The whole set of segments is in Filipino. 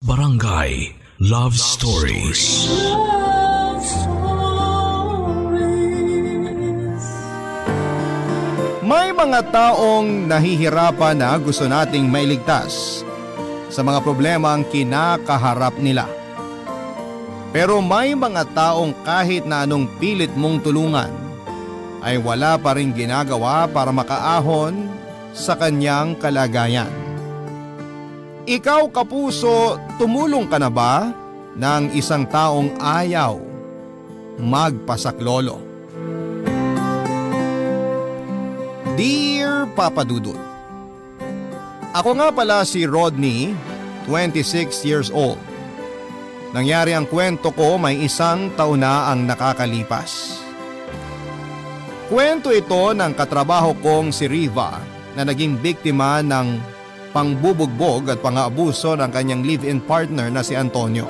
Barangay Love Stories. Love Stories. May mga taong nahihirapan na gusto nating mailigtas sa mga problemang kinakaharap nila. Pero may mga taong kahit na anong pilit mong tulungan ay wala pa rin ginagawa para makaahon sa kanyang kalagayan. Ikaw kapuso, tumulong ka na ba ng isang taong ayaw magpasaklolo? Dear Papa Dudut, ako nga pala si Rodney, 26 years old. Nangyari ang kwento ko may 1 taon na ang nakakalipas. Kwento ito ng katrabaho kong si Riva na naging biktima ng pangbubugbog at pang-aabuso ng kanyang live-in partner na si Antonio.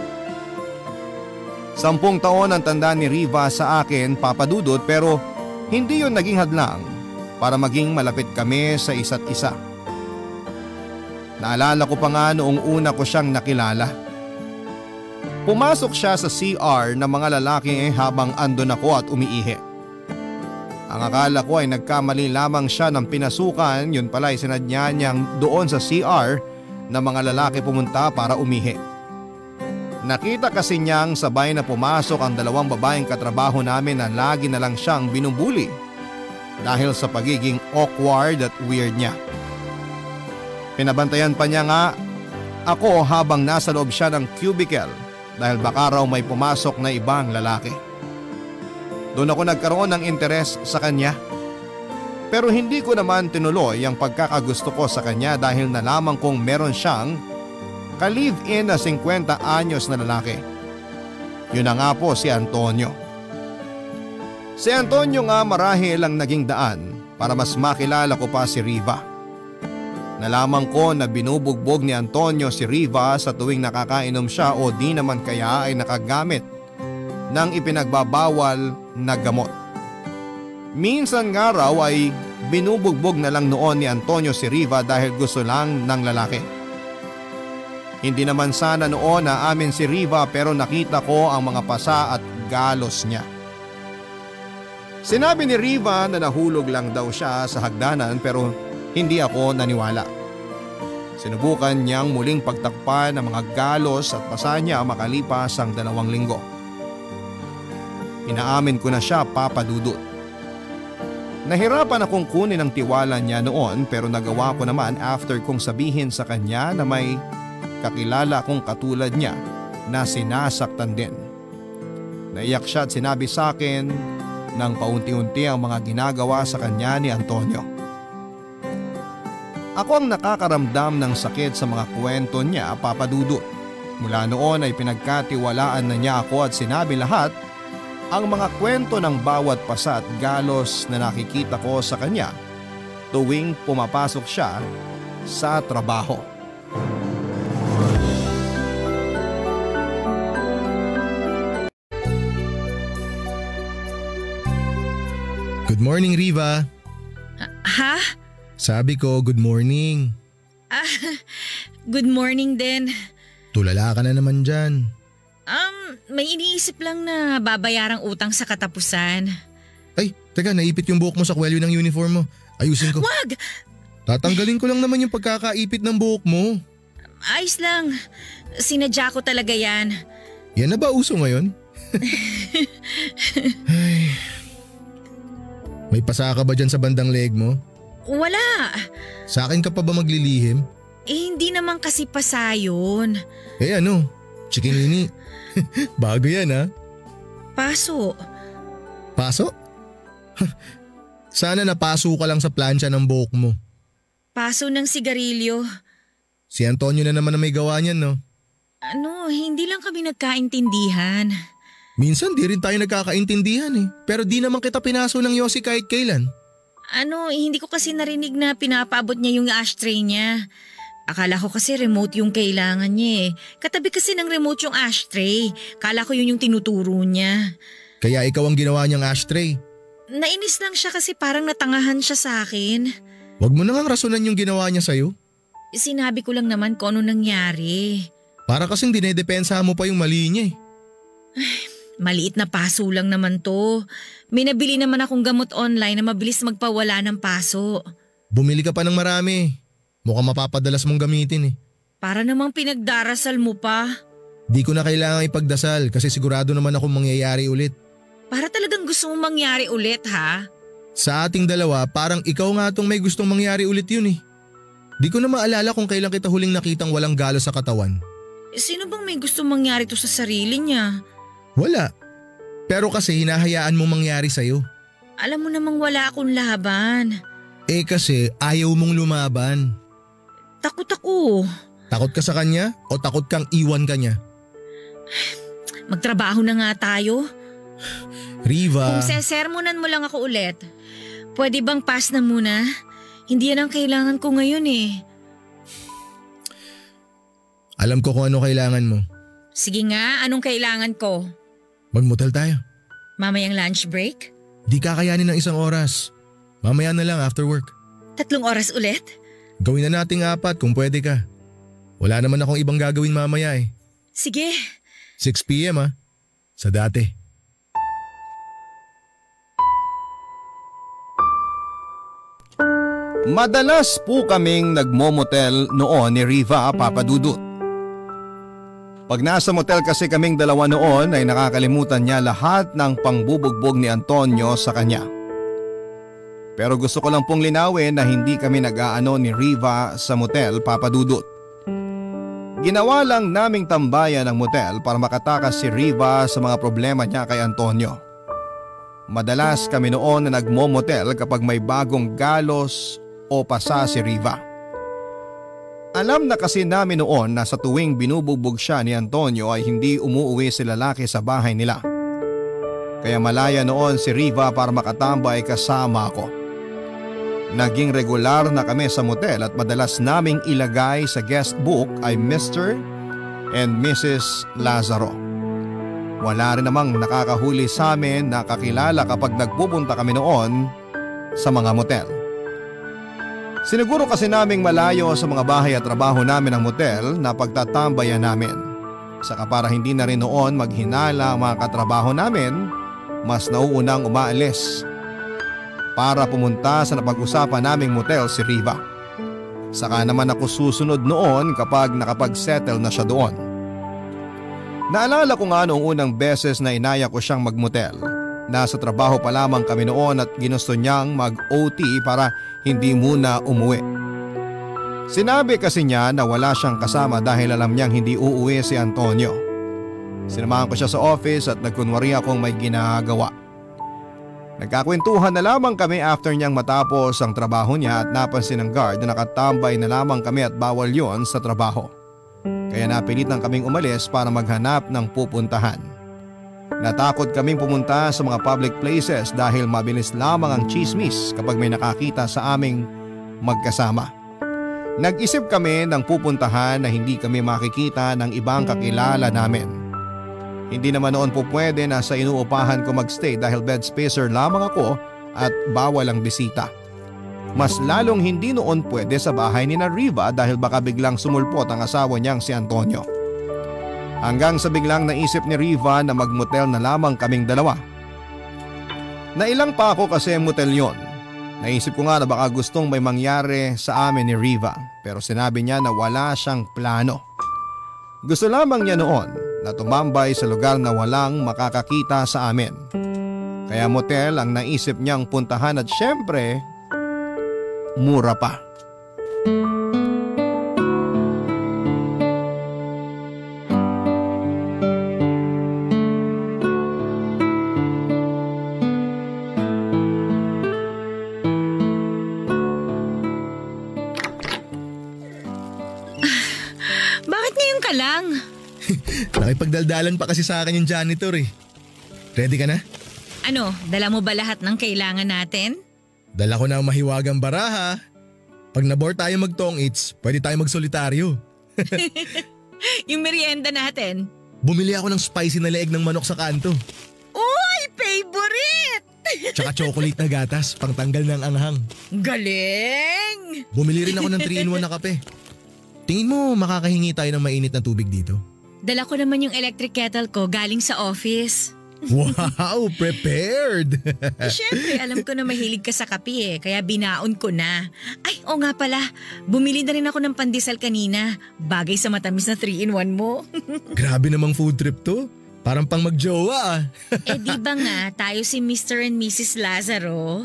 10 taon ang tanda ni Riva sa akin, Papa Dudut, pero hindi yun naging hadlang para maging malapit kami sa isa't isa. Naalala ko pa nga noong una ko siyang nakilala. Pumasok siya sa CR ng mga lalaki habang andon ako at umiihi. Ang akala ko ay nagkamali lamang siya ng pinasukan, yun pala ay sinadya niyang doon sa CR na mga lalaki pumunta para umihi. Nakita kasi niyang sabay na pumasok ang 2 babaeng katrabaho namin na lagi na lang siyang binubuli dahil sa pagiging awkward at weird niya. Pinabantayan pa niya nga ako habang nasa loob siya ng cubicle dahil baka raw may pumasok na ibang lalaki. Doon ako nagkaroon ng interes sa kanya. Pero hindi ko naman tinuloy ang pagkakagusto ko sa kanya dahil nalaman kong meron siyang ka-live-in na 50 anyos na lalaki. Yun na nga po si Antonio. Si Antonio nga marahil ang naging daan para mas makilala ko pa si Riva. Nalaman ko na binubugbog ni Antonio si Riva sa tuwing nakakainom siya o di naman kaya ay nakagamit ng ipinagbabawal na gamot. Minsan nga raw ay binubugbog na lang noon ni Antonio si Riva dahil gusto lang ng lalaki. Hindi naman sana noon na amin si Riva pero nakita ko ang mga pasa at galos niya. Sinabi ni Riva na nahulog lang daw siya sa hagdanan pero hindi ako naniwala. Sinubukan niyang muling pagtakpan ng mga galos at pasa niya makalipas ang 2 linggo. Inaamin ko na siya, Papa Dudut. Nahirapan akong kunin ang tiwala niya noon pero nagawa ko naman after kong sabihin sa kanya na may kakilala akong katulad niya na sinasaktan din. Naiyak siya at sinabi sa akin nang paunti-unti ang mga ginagawa sa kanya ni Antonio. Ako ang nakakaramdam ng sakit sa mga kwento niya, Papa Dudut. Mula noon ay pinagkatiwalaan na niya ako at sinabi lahat ang mga kwento ng bawat pasa at galos na nakikita ko sa kanya tuwing pumapasok siya sa trabaho. Good morning, Riva. Ha? Sabi ko, good morning. Good morning din. Tulala ka na naman dyan. May iniisip lang na babayarang utang sa katapusan. Ay, teka, naipit yung buhok mo sa kwelyo ng uniform mo. Ayusin ko. Wag! Tatanggalin ko lang naman yung pagkakaipit ng buhok mo. Ayos lang. Sinadya ko talaga yan. Yan na ba uso ngayon? Ay. May pasa ka ba dyan sa bandang leg mo? Wala. Sa akin ka pa ba maglilihim? Hindi naman kasi pasa yun. Ano? Chikinini. Bago yan ha? Paso. Paso? Sana napaso ka lang sa plancha ng buhok mo. Paso ng sigarilyo. Si Antonio na naman na may gawa niyan, no? Hindi lang kami nagkaintindihan. Minsan di rin tayo nagkakaintindihan eh. Pero di naman kita pinaso ng Yossi kahit kailan. Hindi ko kasi narinig na pinapaabot niya yung ashtray niya. Akala ko kasi remote yung kailangan niya eh. Katabi kasi ng remote yung ashtray. Kala ko yun yung tinuturo niya. Kaya ikaw ang ginawa niyang ashtray? Nainis lang siya kasi parang natangahan siya sa akin. Huwag mo na ngang rasunan yung ginawa niya sa'yo. Sinabi ko lang naman kung ano nangyari. Para kasing dinedepensahan mo pa yung mali niya eh. Maliit na paso lang naman to. May nabili naman akong gamot online na mabilis magpawala ng paso. Bumili ka pa ng marami. Mukhang mapapadalas mong gamitin eh. Para namang pinagdarasal mo pa. Di ko na kailangan ipagdasal kasi sigurado naman akong mangyayari ulit. Para talagang gusto mong mangyari ulit ha? Sa ating dalawa, parang ikaw nga tong may gustong mangyari ulit yun eh. Di ko na maalala kung kailan kita huling nakitang walang galo sa katawan. Sino bang may gustong mangyari to sa sarili niya? Wala. Pero kasi hinahayaan mong mangyari sa'yo. Alam mo namang wala akong laban. Eh kasi ayaw mong lumaban. Takot ako. Takot ka sa kanya o takot kang iwan ka niya? Magtrabaho na nga tayo. Riva. Kung sesermonan mo lang ako ulit, pwede bang pass na muna? Hindi yan ang kailangan ko ngayon eh. Alam ko kung ano kailangan mo. Sige nga, anong kailangan ko? Magmotel tayo. Mamayang lunch break? Di kakayanin ng 1 oras. Mamaya na lang after work. 3 oras ulit? Gawin na nating 4 kung pwede ka. Wala naman akong ibang gagawin mamaya eh. Sige. 6 PM ah. Sa dati. Madalas po kaming nagmomotel noon ni Riva, Papa Dudut. Pag nasa motel kasi kaming dalawa noon ay nakakalimutan niya lahat ng pangbubugbog ni Antonio sa kanya. Pero gusto ko lang pong linawin na hindi kami nag-aano ni Riva sa motel, Papa Dudut. Ginawa lang naming tambayan ng motel para makatakas si Riva sa mga problema niya kay Antonio. Madalas kami noon na nagmo-motel kapag may bagong galos o pasa si Riva. Alam na kasi namin noon na sa tuwing binubugbog siya ni Antonio ay hindi umuuwi si lalaki sa bahay nila. Kaya malaya noon si Riva para makatambay kasama ako. Naging regular na kami sa motel at madalas naming ilagay sa guest book ay Mr. and Mrs. Lazaro. Wala rin namang nakakahuli sa amin na kakilala kapag nagpupunta kami noon sa mga motel. Siniguro kasi naming malayo sa mga bahay at trabaho namin ang motel na pagtatambayan namin. Saka para hindi na rin noon maghinala ang mga katrabaho namin, mas nauunang umaalis para pumunta sa napag-usapan naming motel si Riva. Saka naman ako susunod noon kapag nakapag-settle na siya doon. Naalala ko nga noong unang beses na inaya ko siyang magmotel. Nasa trabaho pa lamang kami noon at ginusto niyang mag-OT para hindi muna umuwi. Sinabi kasi niya na wala siyang kasama dahil alam niyang hindi uuwi si Antonio. Sinamahan ko siya sa office at nagkunwari akong may ginagawa. Nagkakwentuhan na lamang kami after niyang matapos ang trabaho niya at napansin ng guard na nakatambay na lamang kami at bawal yon sa trabaho. Kaya napilitan kaming umalis para maghanap ng pupuntahan. Natakot kaming pumunta sa mga public places dahil mabilis lamang ang chismis kapag may nakakita sa aming magkasama. Nag-isip kami ng pupuntahan na hindi kami makikita ng ibang kakilala namin. Hindi naman noon po pwede na sa inuupahan ko magstay dahil bed spacer lamang ako at bawal ang bisita. Mas lalong hindi noon pwede sa bahay ni na Riva dahil baka biglang sumulpot ang asawa niyang si Antonio. Hanggang sa biglang naisip ni Riva na magmotel na lamang kaming dalawa. Nailang pa ako kasi motel yon. Naisip ko nga na baka gustong may mangyari sa amin ni Riva pero sinabi niya na wala siyang plano. Gusto lamang niya noon na tumambay sa lugar na walang makakakita sa amin. Kaya motel ang naisip niyang puntahan at syempre, mura pa. Bakit ngayon ka lang? Nakipagdaldalan pa kasi sa akin yung janitor eh. Ready ka na? Ano, dala mo ba lahat ng kailangan natin? Dala ko na ang mahiwagang baraha. Pag nabore tayo mag-tong-its, pwede tayo mag-solitaryo. Yung merienda natin. Bumili ako ng spicy na leeg ng manok sa kanto. Uy, favorite! Tsaka chocolate na gatas, pangtanggal ng anghang. Galing! Bumili rin ako ng 3-in-1 na kape. Tingin mo makakahingi tayo ng mainit na tubig dito? Dala ko naman yung electric kettle ko galing sa office. Wow, prepared! Siyempre, alam ko na mahilig ka sa kape kaya binaon ko na. Ay, oo nga pala, bumili na rin ako ng pandesal kanina. Bagay sa matamis na 3-in-1 mo. Grabe namang food trip to. Parang pang magjowa ah. Di ba nga tayo si Mr. and Mrs. Lazaro?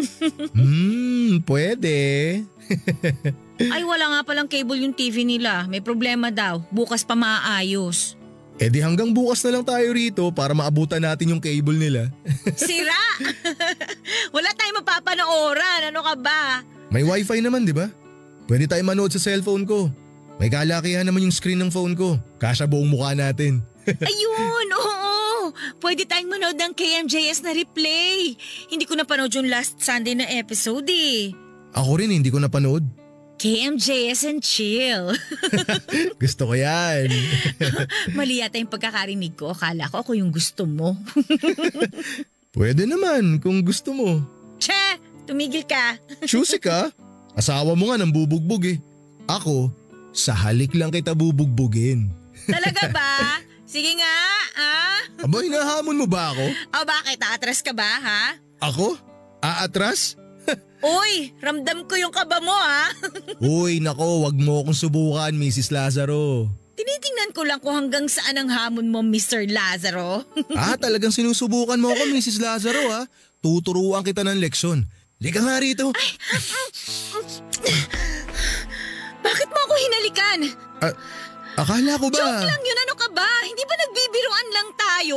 Pwede. Ay, wala nga palang cable yung TV nila. May problema daw. Bukas pa maaayos. Di hanggang bukas na lang tayo rito para maabutan natin yung cable nila. Sira! Wala tayong mapapanooran. Ano ka ba? May wifi naman, di ba? Pwede tayo manood sa cellphone ko. May kalakihan naman yung screen ng phone ko. Kasya buong mukha natin. Ayun, oo. Pwede tayong manood ng KMJS na replay. Hindi ko napanood yung last Sunday na episode eh. Ako rin hindi ko napanood. KMJS and chill. Gusto ko yan. Mali yata yung pagkakarinig ko. Akala ko ako yung gusto mo. Pwede naman kung gusto mo. Che! Tumigil ka. Choosy ka. Asawa mo nga nang bubugbog eh. Ako, sa halik lang kita bubugbugin. Talaga ba? Sige nga, ah? Aba, hinahamon mo ba ako? O bakit? Aatras ka ba, ha? Ako? Aatras? Uy, ramdam ko yung kaba mo, ha? Uy, nako, wag mo akong subukan, Mrs. Lazaro. Tinitingnan ko lang kung hanggang saan ang hamon mo, Mr. Lazaro. Talagang sinusubukan mo ako, Mrs. Lazaro, ha? Tuturuan kita ng leksyon. Lika nga rito. Ay, bakit mo ako hinalikan? Akala ko ba? Joke lang yun, ano ka ba? Hindi ba nagbibiruan lang tayo?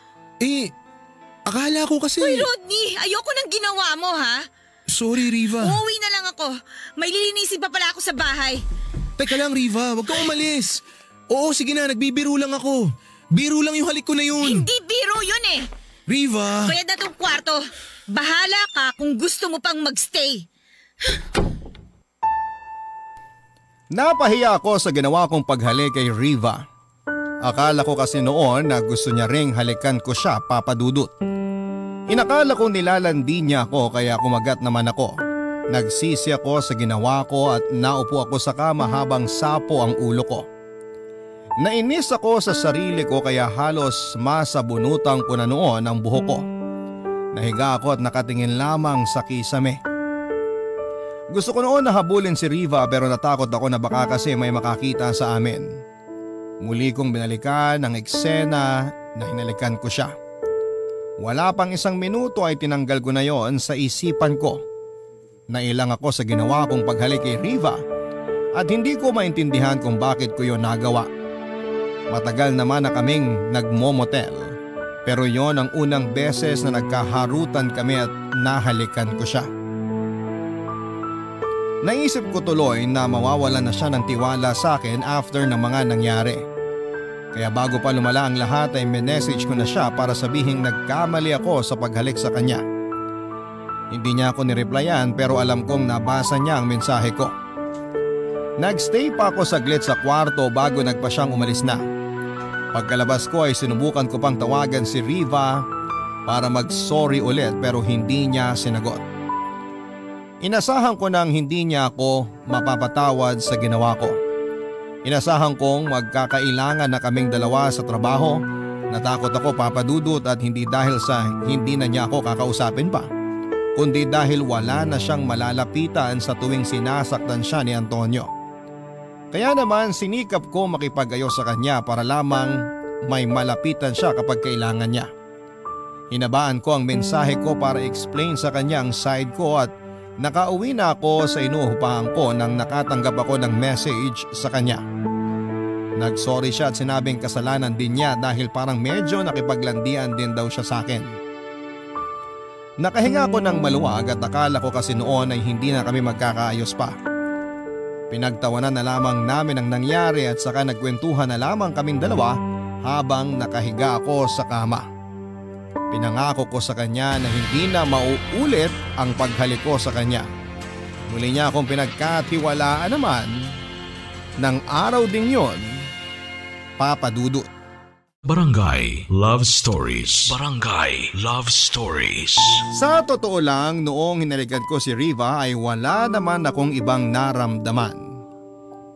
Akala ko kasi… Uy, Rodney, ayoko nang ginawa mo, ha? Sorry, Riva. Uuwi na lang ako. May lilinisin pa pala ako sa bahay. Teka lang, Riva. Huwag kang umalis. Oo, sige na. Nagbibiro lang ako. Biro lang yung halik ko na yun. Hindi biro yun eh. Riva. Kaya na tong kwarto. Bahala ka kung gusto mo pang magstay. Napahiya ako sa ginawa kong paghalik kay Riva. Akala ko kasi noon na gusto niya ring halikan ko siya, Papa Dudut. Inakala ko nilalandi niya ako kaya kumagat naman ako. Nagsisi ako sa ginawa ko at naupo ako sa kama habang sapo ang ulo ko. Nainis ako sa sarili ko kaya halos masabunutan ko na noon ang buhok ko. Nahiga ako at nakatingin lamang sa kisame. Gusto ko noon na habulin si Riva pero natakot ako na baka kasi may makakita sa amin. Muli kong binalikan ang eksena na hinalikan ko siya. Wala pang 1 minuto ay tinanggal ko na yon sa isipan ko. Nailang ako sa ginawa kong paghalik kay Riva at hindi ko maintindihan kung bakit ko yon nagawa. Matagal naman na kaming nagmomotel pero yon ang unang beses na nagkaharutan kami at nahalikan ko siya. Naisip ko tuloy na mawawalan na siya ng tiwala sa akin after ng mga nangyari. Kaya bago pa lumala ang lahat ay minessage ko na siya para sabihing nagkamali ako sa paghalik sa kanya. Hindi niya ako nireplyan pero alam kong nabasa niya ang mensahe ko. Nagstay pa ako saglit sa kwarto bago nagpa siyang umalis na. Pagkalabas ko ay sinubukan ko pang tawagan si Riva para mag-sorry ulit pero hindi niya sinagot. Inasahan ko nang hindi niya ako mapapatawad sa ginawa ko. Inasahan kong magkakailangan na kaming dalawa sa trabaho. Natakot ako, Papa Dudut, at hindi dahil sa hindi na niya ako kakausapin pa, kundi dahil wala na siyang malalapitan sa tuwing sinasaktan siya ni Antonio. Kaya naman sinikap ko makipag-ayos sa kanya para lamang may malapitan siya kapag kailangan niya. Hinabaan ko ang mensahe ko para explain sa kanya ang side ko at nakauwi na ako sa inuupahan ko nang nakatanggap ako ng message sa kanya. Nagsorry siya at sinabing kasalanan din niya dahil parang medyo nakipaglandian din daw siya sa akin. Nakahinga ako ng maluwag at akala ko kasi noon ay hindi na kami magkakaayos pa. Pinagtawanan na lamang namin ang nangyari at saka nagkwentuhan na lamang kaming dalawa habang nakahiga ako sa kama. Pinangako ko sa kanya na hindi na mauulit ang paghalik ko sa kanya. Muli niya akong pinagkatiwalaan naman ng araw ding yon, Papa Dudut. Barangay Love Stories. Barangay Love Stories. Sa totoo lang, noong hinalikan ko si Riva ay wala naman akong ibang naramdaman.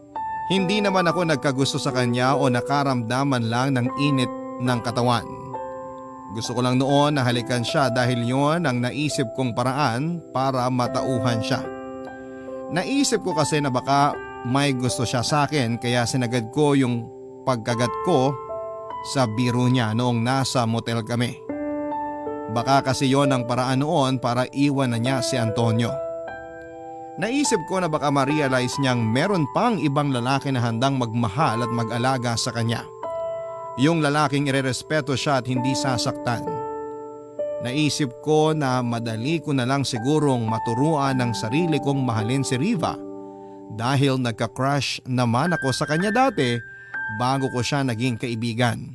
Hindi naman ako nagkagusto sa kanya o nakaramdaman lang ng init ng katawan. Gusto ko lang noon na halikan siya dahil yon ang naisip kong paraan para matauhan siya. Naisip ko kasi na baka may gusto siya sa akin kaya sinagad ko yung pagkagat ko sa biro niya noong nasa motel kami. Baka kasi yon ang paraan noon para iwan na niya si Antonio. Naisip ko na baka ma-realize niyang meron pang ibang lalaki na handang magmahal at mag-alaga sa kanya. Yung lalaking irerespeto siya at hindi sasaktan. Naisip ko na madali ko na lang sigurong maturuan ng sarili kong mahalin si Riva dahil nagka-crush naman ako sa kanya dati bago ko siya naging kaibigan.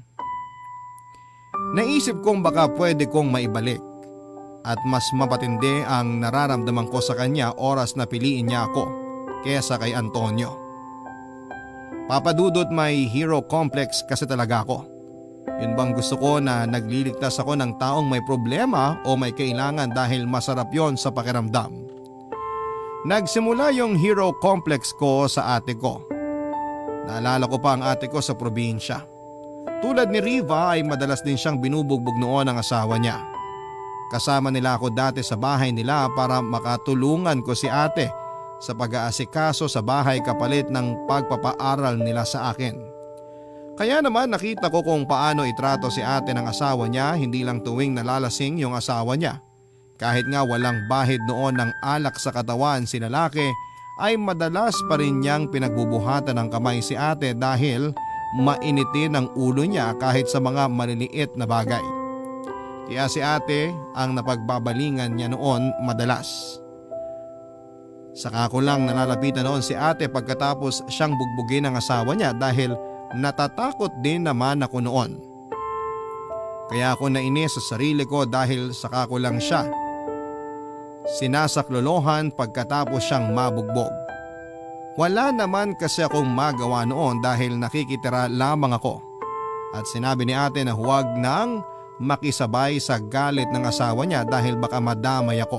Naisip kong baka pwede kong maibalik at mas mapatindi ang nararamdaman ko sa kanya oras na piliin niya ako kesa kay Antonio. Papadudot may hero complex kasi talaga ako. Yun bang gusto ko na nagliligtas ako ng taong may problema o may kailangan dahil masarap yon sa pakiramdam. Nagsimula yung hero complex ko sa ate ko. Naalala ko pa ang ate ko sa probinsya. Tulad ni Riva ay madalas din siyang binubugbog noon ng asawa niya. Kasama nila ako dati sa bahay nila para makatulungan ko si ate sa pag-aasikaso sa bahay kapalit ng pagpapaaral nila sa akin. Kaya naman nakita ko kung paano itrato si ate ng asawa niya hindi lang tuwing nalalasing yung asawa niya. Kahit nga walang bahid noon ng alak sa katawan si lalaki ay madalas pa rin niyang pinagbubuhatan ng kamay si ate dahil mainitin ang ulo niya kahit sa mga maliliit na bagay. Kaya si ate ang napagbabalingan niya noon madalas. Saka ko lang nalalapitan noon si ate pagkatapos siyang bugbugin ng asawa niya dahil natatakot din naman ako noon. Kaya ako nainis sa sarili ko dahil saka ko lang siya sinasaklolohan pagkatapos siyang mabugbog. Wala naman kasi akong magawa noon dahil nakikitira lamang ako. At sinabi ni ate na huwag nang makisabay sa galit ng asawa niya dahil baka madamay ako.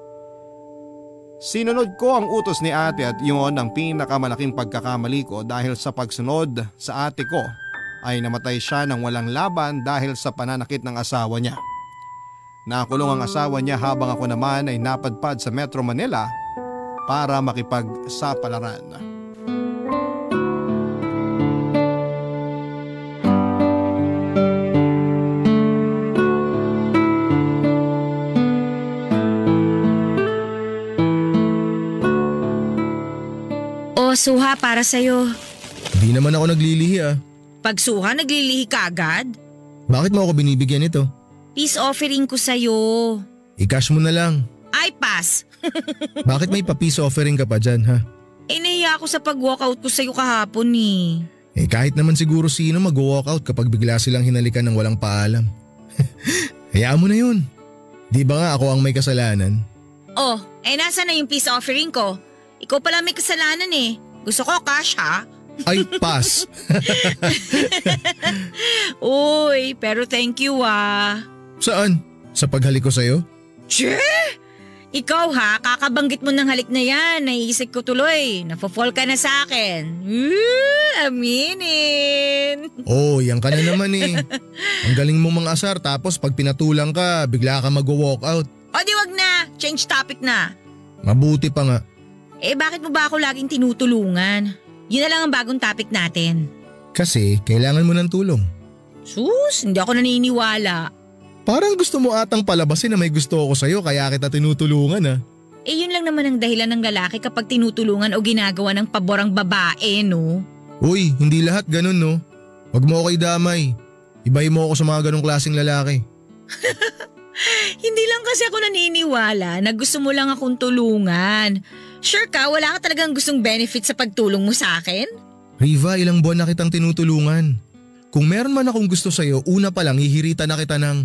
Sinunod ko ang utos ni ate at yun ang pinakamalaking pagkakamali ko dahil sa pagsunod sa ate ko ay namatay siya ng walang laban dahil sa pananakit ng asawa niya. Nakulong ang asawa niya habang ako naman ay napadpad sa Metro Manila para makipagsapalaran. O suha para sa'yo. Di naman ako naglilihi ah. Pag suha, naglilihi ka agad? Bakit mo ako binibigyan ito? Peace offering ko sa'yo. I-cash mo na lang. Ay, pass. Bakit may pa-peace offering ka pa dyan ha? Nahiya ako sa pag-walkout ko sa'yo kahapon Kahit naman siguro sino mag-walkout kapag bigla silang hinalikan ng walang paalam. Hayaan mo na yun. Di ba nga ako ang may kasalanan? Oh, nasa na yung peace offering ko? Ikaw pala may kasalanan Gusto ko cash ha? Ay, pass. Uy, pero thank you Saan? Sa paghalik ko sa'yo? Che! Ikaw ha, kakabanggit mo ng halik na yan. Naiisip ko tuloy. Nafo-fall ka na sa akin. Aminin. Oh, yan ka na naman Ang galing mo mga asar tapos pag pinatulang ka, bigla ka mag-walk out. O di wag na, change topic na. Mabuti pa nga. Bakit mo ba ako laging tinutulungan? Yun na lang ang bagong topic natin. Kasi kailangan mo ng tulong. Sus, hindi ako naniniwala. Parang gusto mo atang palabasin na may gusto ako sa'yo kaya kita tinutulungan Yun lang naman ang dahilan ng lalaki kapag tinutulungan o ginagawa ng pabor ang babae, no? Uy, hindi lahat ganun no. Huwag mo ako idamay. Ibahin mo ako sa mga ganong klaseng lalaki. Hindi lang kasi ako naniniwala na gusto mo lang akong tulungan. Sure ka, wala ka talagang gustong benefit sa pagtulong mo sa akin? Riva, ilang buwan na kitang tinutulungan. Kung meron man akong gusto sa'yo, una pa lang hihirita na kita ng…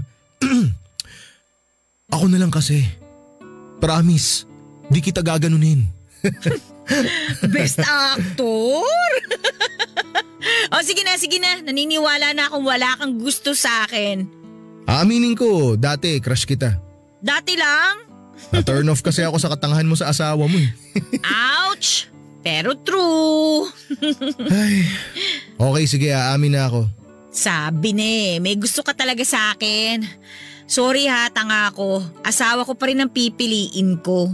Ako na lang kasi. Promise, di kita gaganunin. Best actor? Sige na. Naniniwala na akong wala kang gusto sa akin. Aaminin ko, dati crush kita. Dati lang? Na-turn off kasi ako sa katangahan mo sa asawa mo Ouch! Pero true. Ay, okay sige, aamin na ako. Sabi na may gusto ka talaga sa akin. Sorry ha, tanga ako. Asawa ko pa rin ang pipiliin ko.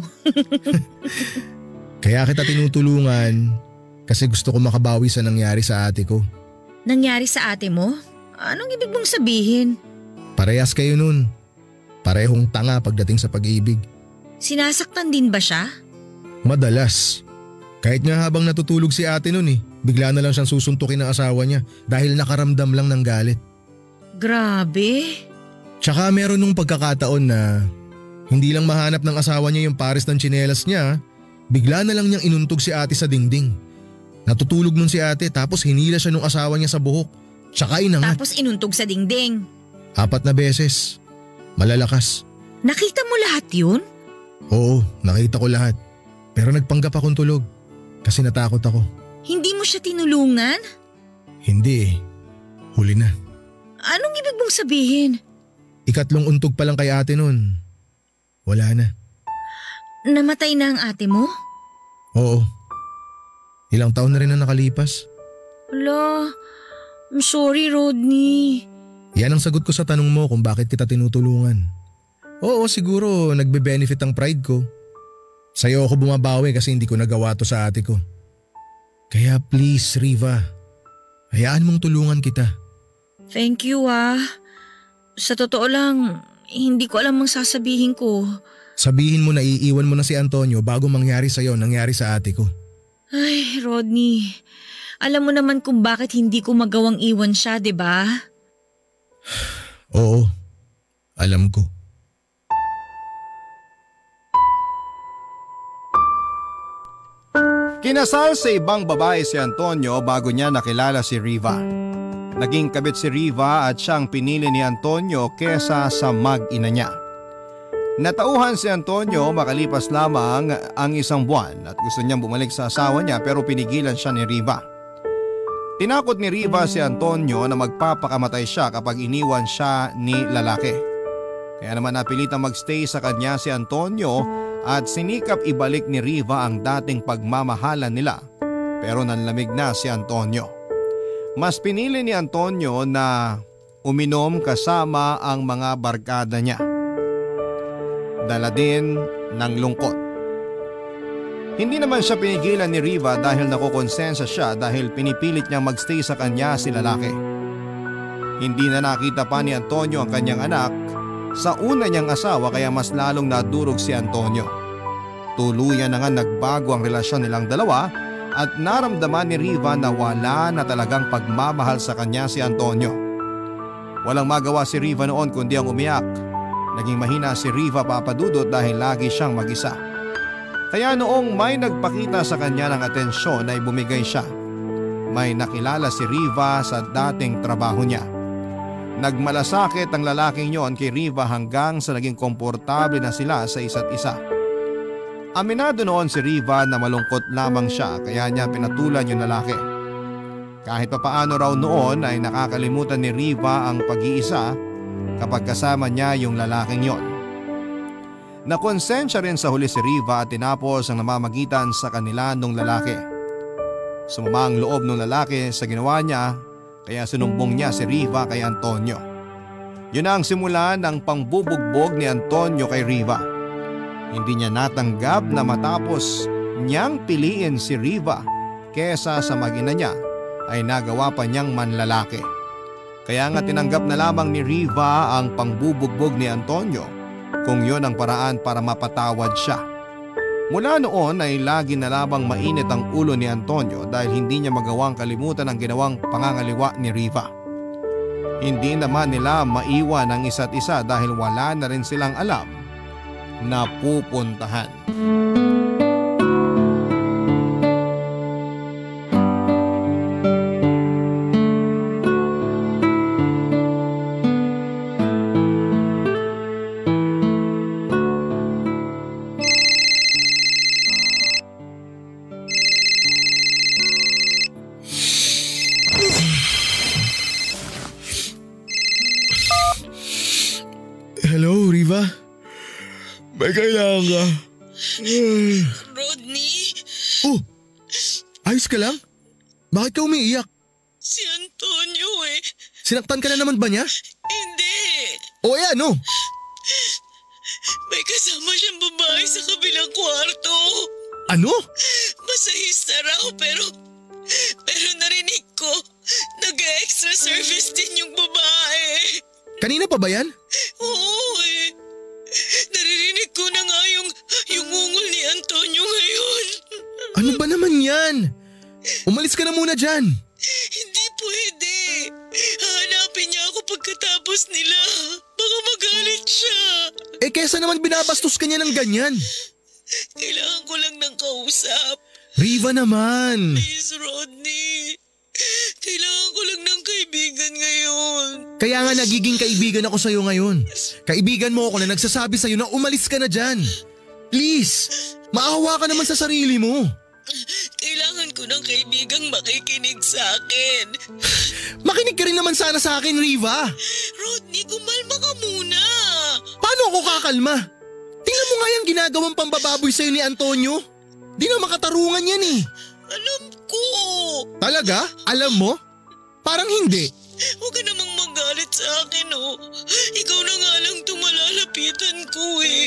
Kaya kita tinutulungan kasi gusto ko makabawi sa nangyari sa ate ko. Nangyari sa ate mo? Anong ibig mong sabihin? Parehas kayo nun. Parehong tanga pagdating sa pag-ibig. Sinasaktan din ba siya? Madalas. Kahit nga habang natutulog si ate nun bigla na lang siyang susuntukin ng asawa niya dahil nakaramdam lang ng galit. Grabe. Tsaka meron nung pagkakataon na hindi lang mahanap ng asawa niya yung pares ng tsinelas niya, bigla na lang niyang inuntog si ate sa dingding. Natutulog nun si ate tapos hinila siya nung asawa niya sa buhok. Tsaka inangat. Tapos inuntog sa dingding. 4 na beses. Malalakas. Nakita mo lahat yun? Oo, nakita ko lahat. Pero nagpanggap akong tulog kasi natakot ako. Hindi mo siya tinulungan? Hindi Huli na. Anong ibig mong sabihin? 3 untog pa lang kay ate nun. Wala na. Namatay na ang ate mo? Oo. Ilang taon na rin na nakalipas. Ala, I'm sorry Rodney. Yan ang sagot ko sa tanong mo kung bakit kita tinutulungan. Oo, siguro nagbe-benefit ang pride ko. Sa'yo ako bumabawi kasi hindi ko nagawa to sa ate ko. Kaya please Riva, hayaan mong tulungan kita. Thank you Sa totoo lang, hindi ko alam ang sasabihin ko. Sabihin mo na iiwan mo na si Antonio bago mangyari sa'yo nangyari sa ate ko. Ay Rodney, alam mo naman kung bakit hindi ko magawang iwan siya, di ba? Oo, alam ko. Kinasal sa ibang babae si Antonio bago niya nakilala si Riva. Naging kabit si Riva at siyang pinili ni Antonio kesa sa mag-ina niya. Natauhan si Antonio makalipas lamang ang 1 buwan at gusto niyang bumalik sa asawa niya pero pinigilan siya ni Riva. Tinakot ni Riva si Antonio na magpapakamatay siya kapag iniwan siya ni lalaki. Kaya naman napilitang magstay sa kanya si Antonio at sinikap ibalik ni Riva ang dating pagmamahalan nila pero nanlamig na si Antonio. Mas pinili ni Antonio na uminom kasama ang mga barkada niya. Dala din ng lungkot. Hindi naman siya pinigilan ni Riva dahil nakukonsensya siya dahil pinipilit niyang magstay sa kanya si lalaki. Hindi na nakita pa ni Antonio ang kanyang anak sa una niyang asawa kaya mas lalong nadurog si Antonio. Tuluyan na nga nagbago ang relasyon nilang dalawa at naramdaman ni Riva na wala na talagang pagmamahal sa kanya si Antonio. Walang magawa si Riva noon kundi ang umiyak. Naging mahina si Riva papadudot dahil lagi siyang mag-isa. Kaya noong may nagpakita sa kanya ng atensyon ay bumigay siya. May nakilala si Riva sa dating trabaho niya. Nagmalasakit ang lalaking yon kay Riva hanggang sa naging komportable na sila sa isa't isa. Aminado noon si Riva na malungkot lamang siya kaya niya pinatulan yung lalaki. Kahit papaano raw noon ay nakakalimutan ni Riva ang pag-iisa kapag kasama niya yung lalaking yon. Nakonsensya rin sa huli si Riva at tinapos ang namamagitan sa kanila nung lalaki. Sumama ang loob ng lalaki sa ginawa niya kaya sinumbong niya si Riva kay Antonio. Yun ang simula ng pangbubugbog ni Antonio kay Riva. Hindi niya natanggap na matapos niyang piliin si Riva kesa sa mag-ina niya ay nagawa pa niyang manlalaki. Kaya nga tinanggap na lamang ni Riva ang pangbubugbog ni Antonio kung yun ang paraan para mapatawad siya. Mula noon ay lagi na lamang mainit ang ulo ni Antonio dahil hindi niya magawang kalimutan ang ginawang pangangaliwa ni Riva. Hindi naman nila maiwan ang isa't isa dahil wala na rin silang alam na pupuntahan. Hello, Riva? May kailangan ka? Rodney? Oh, Ayos ka lang? Bakit ka umiiyak? Si Antonio eh. Sinaktan ka na naman ba niya? Hindi. O ano? May kasama siyang babae sa kabilang kwarto. Ano? Masahista raw pero narinig ko nag-extra service din yung babae. Kanina pa ba yan? Oo eh. Naririnig ko na nga yung ungol ni Antonio ngayon. Ano ba naman yan? Umalis ka na muna dyan. Hindi pwede. Hahanapin niya ako pagkatapos nila. Baka magalit siya. Eh kesa naman binabastos ka niya ng ganyan. Kailangan ko lang ng kausap. Riva naman. Please, Rodney. Kailangan ko lang ng kaibigan ngayon. Kaya nga nagiging kaibigan ako sa'yo ngayon. Kaibigan mo ako na nagsasabi sa'yo na umalis ka na dyan. Please, maawa ka naman sa sarili mo. Kailangan ko ng kaibigang makikinig sa akin. Makinig ka rin naman sana sa akin, Riva. Rodney, kumalma ka muna. Paano ako kakalma? Tingnan mo nga yung ginagawang pambababoy sa'yo ni Antonio. Di na makatarungan yan eh. Alam ko. Talaga? Alam mo? Parang hindi. Huwag ka namang magalit sa akin oh. Ikaw na nga lang tumalalapitan ko eh.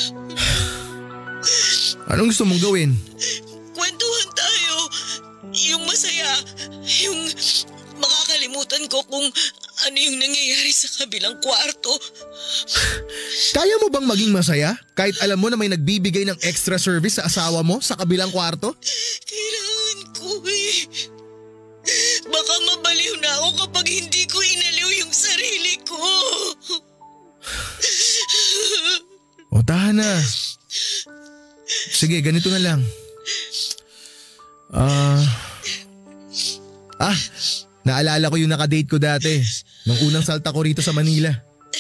Anong gusto mong gawin? Kwentuhan tayo. Yung masaya. Yung makakalimutan ko kung ano yung nangyayari sa kabilang kwarto. Kaya mo bang maging masaya? Kahit alam mo na may nagbibigay ng extra service sa asawa mo sa kabilang kwarto? Kailangan ko eh. Baka mabaliw na ako kapag hindi ko inaliw yung sarili ko. O tahan na. Sige, ganito na lang. Naalala ko yung nakadate ko dati. Nung unang salta ko rito sa Manila.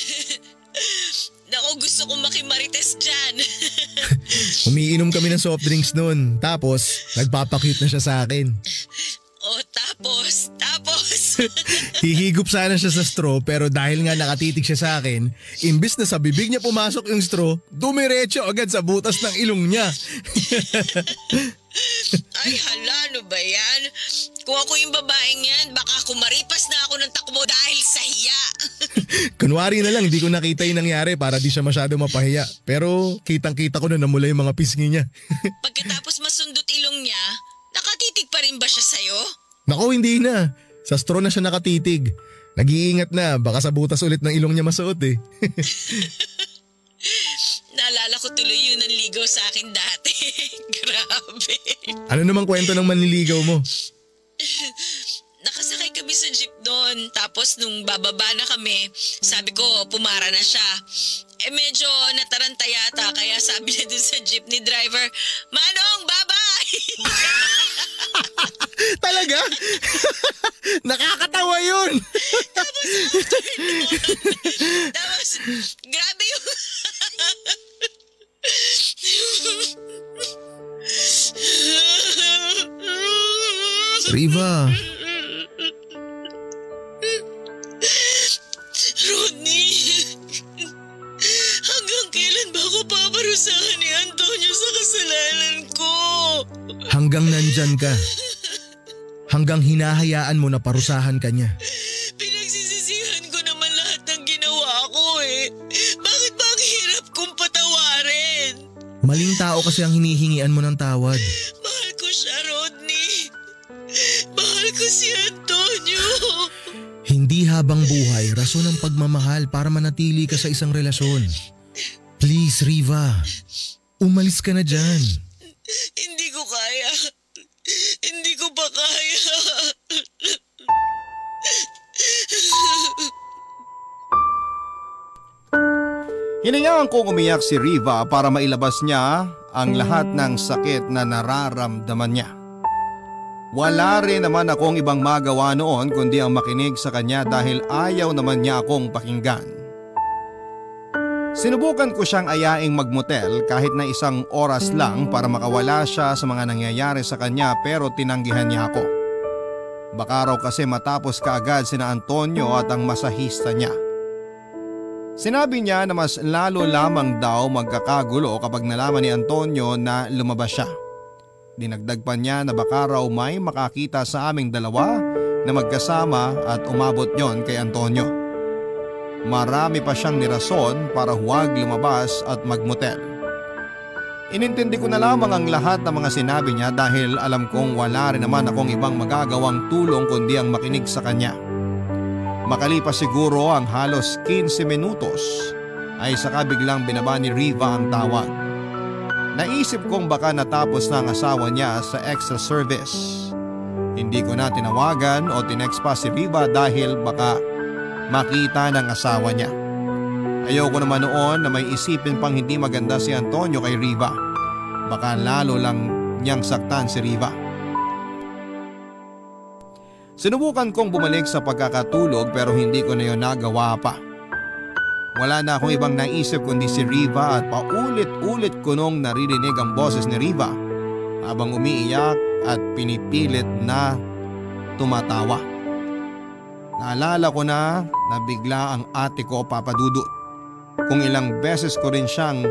Naku, gusto kong makimarites dyan. Umiinom kami ng soft drinks noon. Tapos, nagpapakyut na siya sa akin. O tapos. Hihigop sana siya sa straw pero dahil nga nakatitig siya sa akin, imbis na sa bibig niya pumasok yung straw, dumiretso agad sa butas ng ilong niya. Ay hala, ano ba yan? Kung ako yung babaeng yan, baka kumaripas na ako ng takbo dahil sa hiya. Kunwari na lang, di ko nakita yung nangyari para di siya masyado mapahiya. Pero kitang-kita ko na namula yung mga pisngi niya. Pagkatapos masundot ilong niya, nakatitig pa rin ba siya sa'yo? Nako, hindi na. Sa straw na siya nakatitig. Nag-iingat na, baka sa butas ulit ng ilong niya masuot eh. Naalala ko tuloy yun ang ligaw sa akin dati. Grabe. Ano namang kwento ng manliligaw mo? Nakasakay kami sa jeep doon. Tapos nung bababa na kami, sabi ko pumara na siya. Eh medyo nataranta yata kaya sabi niya dun sa jeepney driver, "Manong, bye-bye!" Talaga? Nakakatawa yun. Tapos grabe yung... Riva. Rodney, hanggang kailan ba ako paparusahan ni Antonio sa kasalanan ko? Hanggang nandyan ka. Hanggang hinahayaan mo na parusahan ka niya. Pinagsisisihan ko naman lahat ng ginawa ko eh. Bakit ba ang hirap kong patawarin? Maling tao kasi ang hinihingian mo ng tawad. Mahal ko siya, Rodney. Mahal ko si Antonio. Hindi habang buhay rason ng pagmamahal para manatili ka sa isang relasyon. Please, Riva. Umalis ka na dyan. Hindi ko kaya. Hindi ko pa kaya. Hiningaan kong umiyak si Riva para mailabas niya ang lahat ng sakit na nararamdaman niya. Wala rin naman akong ibang magawa noon kundi ang makinig sa kanya dahil ayaw naman niya akong pakinggan. Sinubukan ko siyang ayaing magmotel kahit na isang oras lang para makawala siya sa mga nangyayari sa kanya pero tinanggihan niya ako. Baka raw kasi matapos kaagad sina Antonio at ang masahista niya. Sinabi niya na mas lalo lamang daw magkakagulo kapag nalaman ni Antonio na lumabas siya. Dinagdag pa niya na baka raw may makakita sa aming dalawa na magkasama at umabot yon kay Antonio. Marami pa siyang nirason para huwag lumabas at magmotel. Inintindi ko na lamang ang lahat ng mga sinabi niya dahil alam kong wala rin naman akong ibang magagawang tulong kundi ang makinig sa kanya. Makalipas siguro ang halos 15 minutos ay saka biglang binaba ni Riva ang tawag. Naisip kong baka natapos na ang asawa niya sa extra service. Hindi ko na tinawagan o tinext pa si Riva dahil baka makita ng asawa niya. Ayoko naman noon na may isipin pang hindi maganda si Antonio kay Riva. Baka lalo lang niyang saktan si Riva. Sinubukan kong bumalik sa pagkakatulog pero hindi ko na yun nagawa pa. Wala na akong ibang naisip kundi si Riva at paulit-ulit ko nung naririnig ang boses ni Riva habang umiiyak at pinipilit na tumatawa. Naalala ko na bigla ang ate ko, Papa Dudut. Kung ilang beses ko rin siyang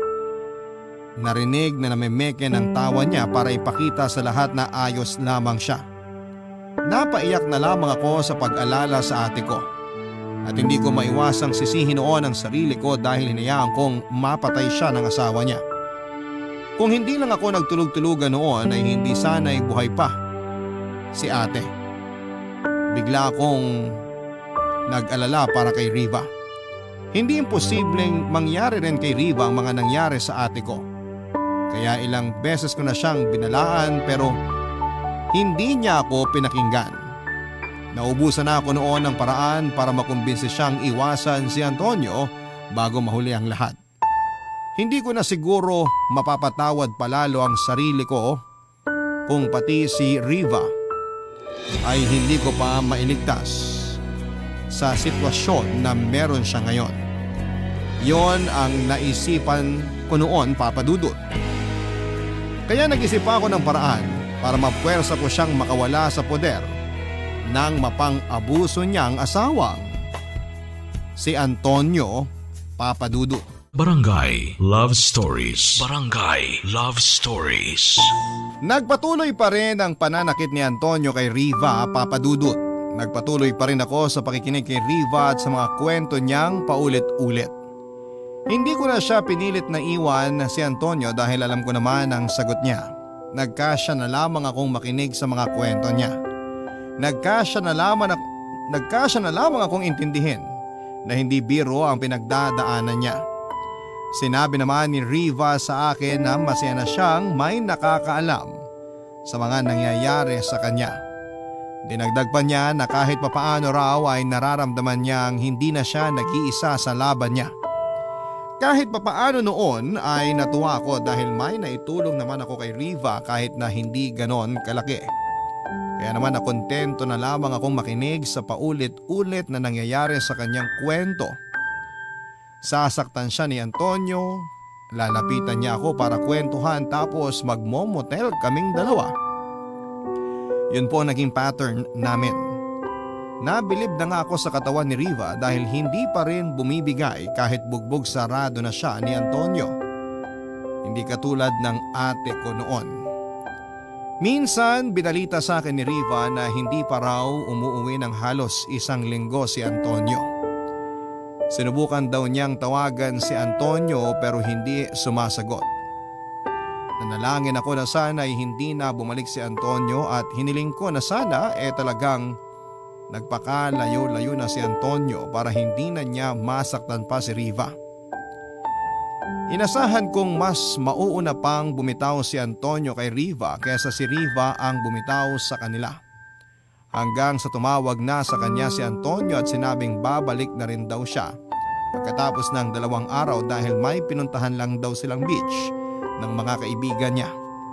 narinig na namimeke ng tawa niya para ipakita sa lahat na ayos lamang siya. Napaiyak na lamang ako sa pag-alala sa ate ko. At hindi ko maiwasang sisihin noon ang sarili ko dahil hinayaan kong mapatay siya ng asawa niya. Kung hindi lang ako nagtulog-tulugan noon ay hindi sana'y buhay pa si ate. Bigla akong nag-alala para kay Riva. Hindi imposibleng mangyari rin kay Riva ang mga nangyari sa ate ko. Kaya ilang beses ko na siyang binalaan pero hindi niya ako pinakinggan. Naubusan na ako noon ng paraan para makumbinsi siyang iwasan si Antonio bago mahuli ang lahat. Hindi ko na siguro mapapatawad palalo ang sarili ko kung pati si Riva ay hindi ko pa mailigtas sa sitwasyon na meron siya ngayon. Yon ang naisipan ko noon, Papa Dudut. Kaya nag-isip ako ng paraan para mapuwersa ko siyang makawala sa poder ng mapang-abuso niyang asawang si Antonio, Papa Dudut. Barangay Love Stories. Barangay Love Stories. Nagpatuloy pa rin ang pananakit ni Antonio kay Riva, Papa Dudut. Nagpatuloy pa rin ako sa pakikinig kay Riva at sa mga kwento niyang paulit-ulit. Hindi ko na siya pinilit na iwan si Antonio dahil alam ko naman ang sagot niya. Nagkasya na lamang akong makinig sa mga kwento niya. Nagkasya na lamang akong intindihin na hindi biro ang pinagdadaanan niya. Sinabi naman ni Riva sa akin na masaya na siyang may nakakaalam sa mga nangyayari sa kanya. Dinagdag pa niya na kahit papaano raw ay nararamdaman niyang hindi na siya nag-iisa sa laban niya. Kahit papaano noon ay natuwa ako dahil may naitulong naman ako kay Riva kahit na hindi ganon kalaki. Kaya naman nakontento na lamang akong makinig sa paulit-ulit na nangyayari sa kanyang kwento. Sasaktan siya ni Antonio, lalapitan niya ako para kwentuhan tapos magmomotel kaming dalawa. Yun po ang naging pattern namin. Nabilib na nga ako sa katawan ni Riva dahil hindi pa rin bumibigay kahit bugbog sarado na siya ni Antonio. Hindi katulad ng ate ko noon. Minsan binalita sa akin ni Riva na hindi pa raw umuuwi ng halos 1 linggo si Antonio. Sinubukan daw niyang tawagan si Antonio pero hindi sumasagot. Nanalangin ako na sana ay hindi na bumalik si Antonio at hiniling ko na sana talagang nagpakalayo-layo na si Antonio para hindi na niya masaktan pa si Riva. Inasahan kong mas mauuna pang bumitaw si Antonio kay Riva kaysa si Riva ang bumitaw sa kanila. Hanggang sa tumawag na sa kanya si Antonio at sinabing babalik na rin daw siya pagkatapos ng 2 araw dahil may pinuntahan lang daw silang beach ng mga kaibigan niya.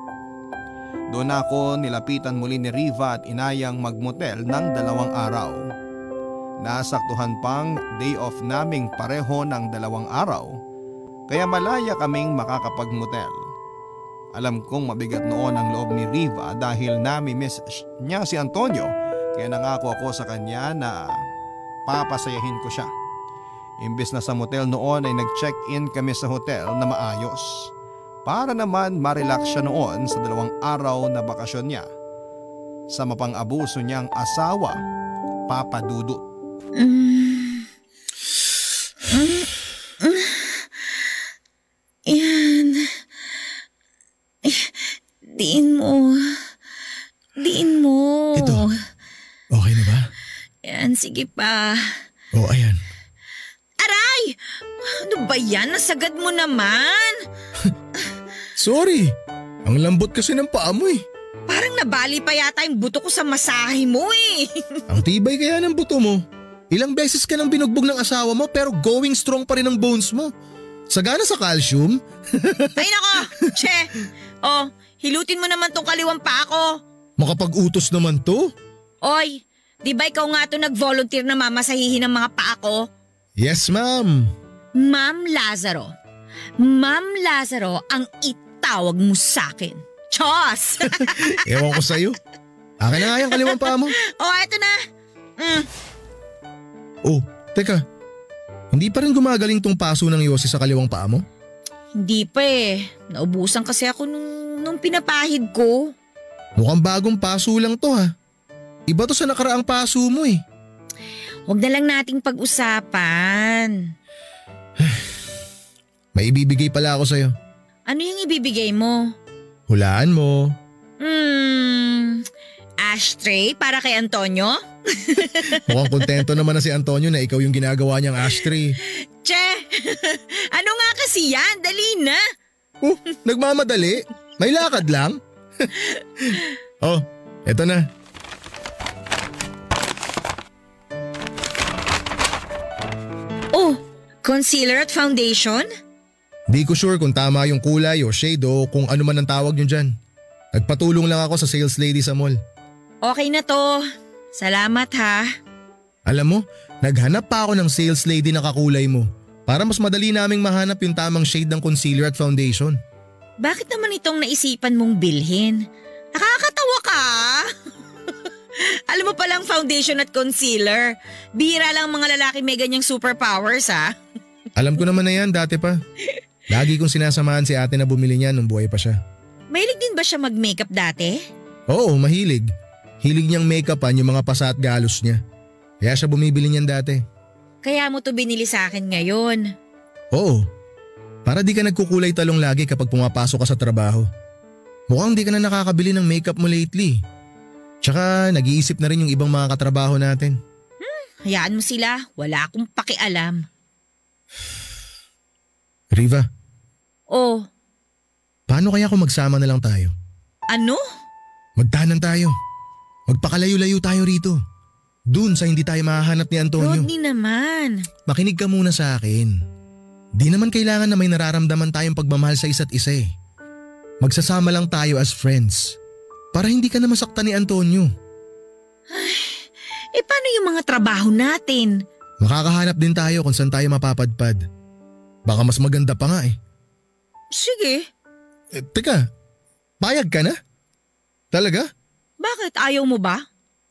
Doon ako nilapitan muli ni Riva at inayang magmotel ng 2 araw. Nasaktuhan pang day off naming pareho ng 2 araw kaya malaya kaming makakapagmotel. Alam kong mabigat noon ang loob ni Riva dahil nami-miss niya si Antonio kaya nangako ako sa kanya na papasayahin ko siya. Imbes na sa motel noon ay nag-check-in kami sa hotel na maayos. para naman ma-relax siya noon sa 2 araw na bakasyon niya sa mapang-abuso niyang asawa, Papa Dudut. Yan. Diin mo. Diin mo. Ito, okay na ba? Yan, sige pa. Oh, ayan. Aray! Ano ba yan? Nasagad mo naman. Sorry, ang lambot kasi ng paa mo eh. Parang nabali pa yata yung buto ko sa masahe mo eh. Ang tibay kaya ng buto mo. Ilang beses ka nang binugbog ng asawa mo pero going strong pa rin ang bones mo. Sagana sa calcium? Ay nako, che. Oh, hilutin mo naman tong kaliwang pa ako. Makapag-utos naman to. Oy, di ba ikaw nga to nag-volunteer na mamasahihin ng mga paa ko? Yes, ma'am. Ma'am Lazaro. Ma'am Lazaro ang itawag mo sa akin. Chos! Ewan ko sa'yo. Akin na nga yung kaliwang paa mo. Oh, eto na. Oh, teka. Hindi pa rin gumagaling tong paso ng Yossi sa kaliwang paa mo? Hindi pa eh. Naubusan kasi ako nung pinapahid ko. Mukhang bagong paso lang to ha. Iba to sa nakaraang paso mo eh. Huwag na lang nating pag-usapan. May ibibigay pala ako sa'yo. Ano yung ibibigay mo? Hulaan mo. Ashtray para kay Antonio? Mukhang kontento naman na si Antonio na ikaw yung ginagawa niyang ashtray. Che! Ano nga kasi yan? Dali na! Nagmamadali? May lakad lang? Oh, eto na. Oh, concealer at foundation? Di ko sure kung tama yung kulay o shade o kung ano man ang tawag nyo dyan. Nagpatulong lang ako sa sales lady sa mall. Okay na to. Salamat ha. Alam mo, naghanap pa ako ng sales lady na kakulay mo para mas madali naming mahanap yung tamang shade ng concealer at foundation. Bakit naman itong naisipan mong bilhin? Nakakatawa ka. Alam mo palang foundation at concealer. Bihira lang mga lalaki may ganyang superpowers ha. Alam ko naman na yan dati pa. Lagi kong sinasamahan si ate na bumili niya nung buhay pa siya. Mahilig din ba siya mag-makeup dati? Oo, mahilig. Hilig niyang make-upan yung mga pasa at galos niya. Kaya siya bumibili niyan dati. Kaya mo to binili sa akin ngayon. Oo. Para di ka nagkukulay talong lagi kapag pumapasok ka sa trabaho. Mukhang di ka na nakakabili ng makeup mo lately. Tsaka nag-iisip na rin yung ibang mga katrabaho natin. Hayaan mo sila. Wala akong pakialam. Riva. Oh. Paano kaya kung magsama na lang tayo? Ano? Magtanan tayo. Magpakalayo-layo tayo rito. Dun sa hindi tayo mahahanap ni Antonio. Rodney naman. Makinig ka muna sa akin. Di naman kailangan na may nararamdaman tayong pagmamahal sa isa't isa eh. Magsasama lang tayo as friends. Para hindi ka na masaktan ni Antonio. Ay, paano yung mga trabaho natin? Makakahanap din tayo kung saan tayo mapapadpad. Baka mas maganda pa nga eh. Sige. Teka, payag ka na? Talaga? Bakit? Ayaw mo ba?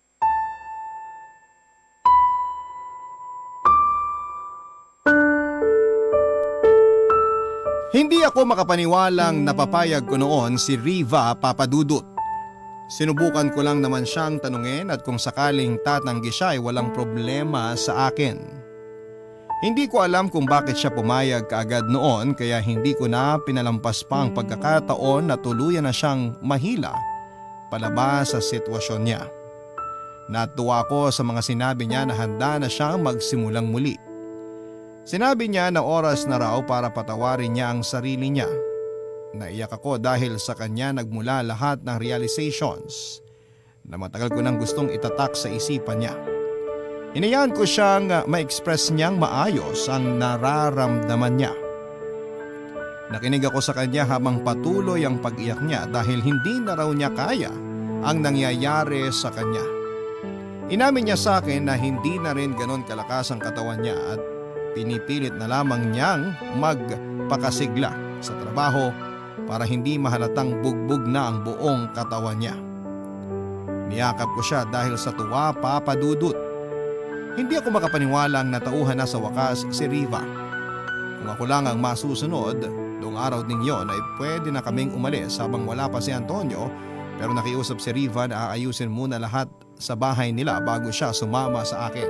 Hindi ako makapaniwalang napapayag ko noon si Riva Papadudut. Sinubukan ko lang naman siyang tanungin at kung sakaling tatanggi siya ay walang problema sa akin. Hindi ko alam kung bakit siya pumayag kaagad noon kaya hindi ko na pinalampas pa ang pagkakataon na tuluyan na siyang mahila palabas sa sitwasyon niya. Natuwa ko sa mga sinabi niya na handa na siyang magsimulang muli. Sinabi niya na oras na raw para patawarin niya ang sarili niya. Naiyak ako dahil sa kanya nagmula lahat ng realizations na matagal ko nang gustong itatak sa isipan niya. Hinayaan ko siyang ma-express niyang maayos ang nararamdaman niya. Nakinig ako sa kanya habang patuloy ang pag-iyak niya dahil hindi na raw niya kaya ang nangyayari sa kanya. Inamin niya sa akin na hindi na rin ganon kalakas ang katawan niya at pinipilit na lamang niyang magpakasigla sa trabaho para hindi mahalatang bugbog na ang buong katawan niya. Niyakap ko siya dahil sa tuwa, Papadudut. Hindi ako makapaniwalang natauhan na sa wakas si Riva. Kung ako lang ang masusunod, Noong araw ding yon ay pwede na kaming umalis habang wala pa si Antonio, pero nakiusap si Riva na aayusin muna lahat sa bahay nila bago siya sumama sa akin.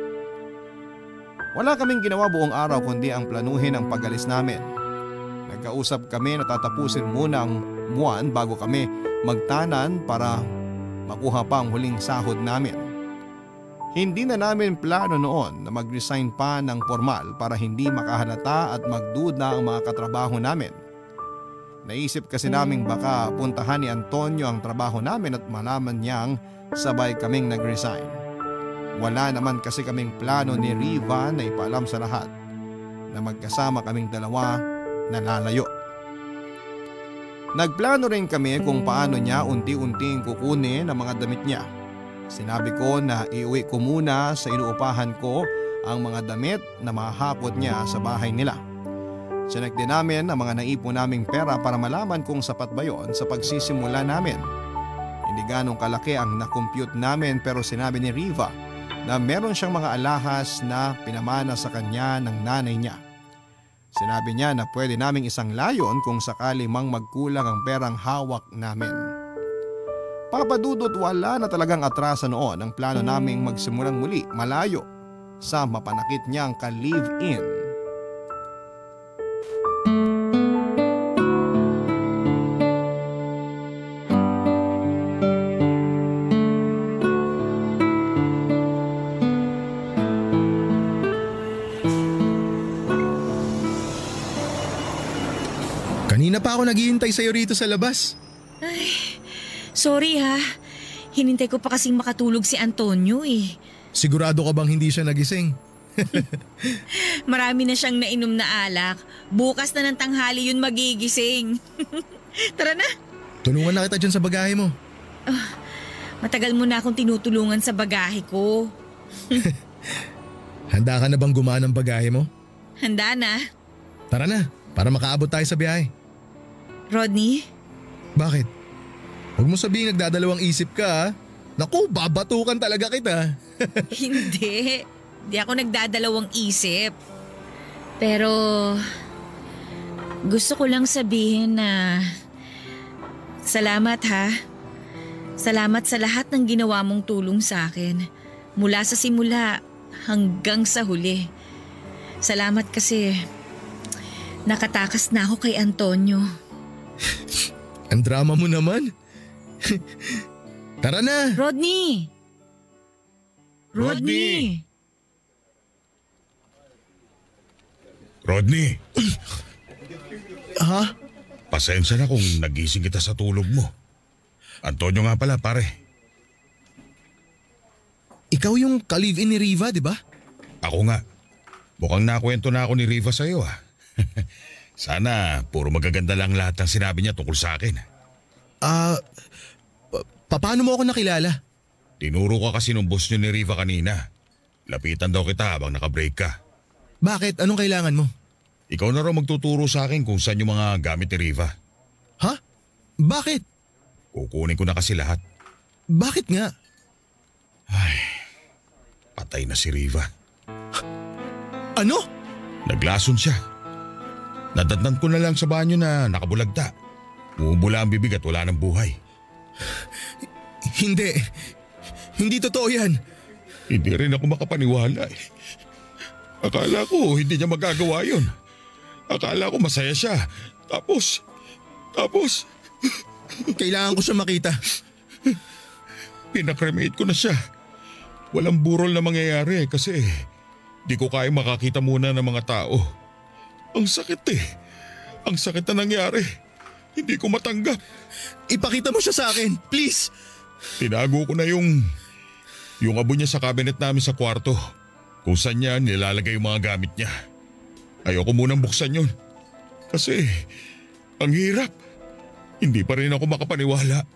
Wala kaming ginawa buong araw kundi ang planuhin ang pag-alis namin. Nagkausap kami na tatapusin muna ang buwan bago kami magtanan para makuha pa ang huling sahod namin. Hindi na namin plano noon na mag-resign pa ng formal para hindi makahalata at magduda ang mga katrabaho namin. Naisip kasi naming baka puntahan ni Antonio ang trabaho namin at malaman niyang sabay kaming nag-resign. Wala naman kasi kaming plano ni Riva na ipaalam sa lahat na magkasama kaming dalawa na lalayo. Nagplano rin kami kung paano niya unti-unting kukunin ang mga damit niya. Sinabi ko na iuwi ko muna sa inuupahan ko ang mga damit na mahakot niya sa bahay nila. Sinek din namin ang mga naipon naming pera para malaman kung sapat ba yon sa pagsisimula namin. Hindi ganong kalaki ang nakompute namin pero sinabi ni Riva na meron siyang mga alahas na pinamana sa kanya ng nanay niya. Sinabi niya na pwede naming isang layon kung sakali mang magkulang ang perang hawak namin. Papadudot wala na talagang atrasa noon ang plano naming magsimulang muli malayo sa mapanakit niyang ka-live-in. Kanina pa ako naghihintay sa'yo rito sa labas. Ay, sorry ha. Hinintay ko pa kasing makatulog si Antonio eh. Sigurado ka bang hindi siya nagising? Marami na siyang nainom na alak. Bukas na ng tanghali yun magigising. Tara na. Tulungan na kita dyan sa bagahe mo. Matagal mo na akong tinutulungan sa bagahe ko. Handa ka na bang gumaan ng bagahe mo? Handa na. Tara na, para makaabot tayo sa biyahe. Rodney? Bakit? Huwag mo sabihin nagdadalawang isip ka ha. Naku, babatukan talaga kita. Hindi. Hindi ako nagdadalawang isip. Pero gusto ko lang sabihin na salamat ha. Salamat sa lahat ng ginawa mong tulong sa akin. Mula sa simula hanggang sa huli. Salamat kasi nakatakas na ako kay Antonio. Ang drama mo naman. Tara na. Rodney! Rodney! Rodney, Ha? pasensya na kung nagising kita sa tulog mo. Antonio nga pala, pare. Ikaw yung ka-live-in ni Riva, di ba? Ako nga. Mukhang nakwento na ako ni Riva sa'yo ah. Sana puro magaganda lang lahat ng sinabi niya tungkol sa akin. Paano mo ako nakilala? Tinuro ka kasi nung boss niyo ni Riva kanina. Lapitan daw kita habang nakabreak ka. Bakit? Anong kailangan mo? Ikaw na raw magtuturo sa akin kung saan yung mga gamit ni Riva. Ha? Bakit? Kukunin ko na kasi lahat. Bakit nga? Patay na si Riva. Ano? Naglason siya. Nadatnan ko na lang sa banyo na nakabulagta. Bumubula ang bibig at wala ng buhay. Hindi. Hindi totoo yan. Hindi rin ako makapaniwala eh. Akala ko hindi niya magagawa yun. Akala ko masaya siya. Tapos... Kailangan ko siya makita. Pinakremate ko na siya. Walang burol na mangyayari kasi di ko kaya makakita muna ng mga tao. Ang sakit eh. Ang sakit na nangyari. Hindi ko matanggap. Ipakita mo siya sa akin, please. Tinago ko na yung abo niya sa cabinet namin sa kwarto. Kung saan niya nilalagay yung mga gamit niya. Ayoko munang buksan yun. Kasi ang hirap. Hindi pa rin ako makapaniwala.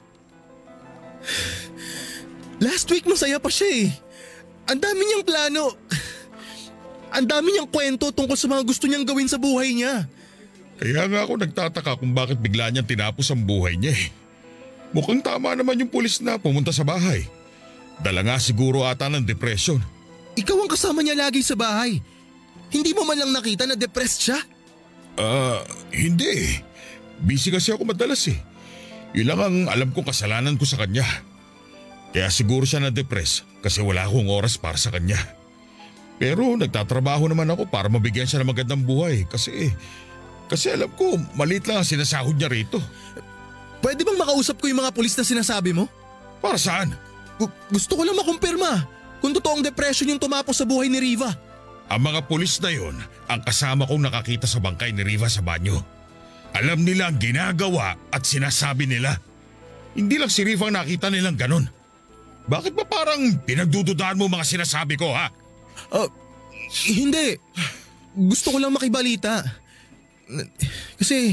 Last week masaya pa siya eh. Ang dami niyang plano. Ang dami niyang kwento tungkol sa mga gusto niyang gawin sa buhay niya. Kaya nga ako nagtataka kung bakit bigla niyang tinapos ang buhay niya eh. Mukhang tama naman yung pulis na pumunta sa bahay. Dala nga siguro ata ng depression. Ikaw ang kasama niya lagi sa bahay. Hindi mo man lang nakita na depressed siya? Hindi eh. Busy kasi ako madalas eh. Yun lang ang alam kong kasalanan ko sa kanya. Kaya siguro siya na-depress kasi wala akong oras para sa kanya. Pero nagtatrabaho naman ako para mabigyan siya ng magandang buhay kasi alam ko maliit lang ang sinasahod niya rito. Pwede bang makausap ko yung mga pulis na sinasabi mo? Para saan? Gusto ko lang makumpirma kung totoong depression yung tumapos sa buhay ni Riva. Ang mga pulis na yon ang kasama kong nakakita sa bangkay ni Riva sa banyo. Alam nila ang ginagawa at sinasabi nila. Hindi lang si Riva ang nakita nilang ganon. Bakit ba parang pinagdududahan mo mga sinasabi ko ha? Hindi. Gusto ko lang makibalita. Kasi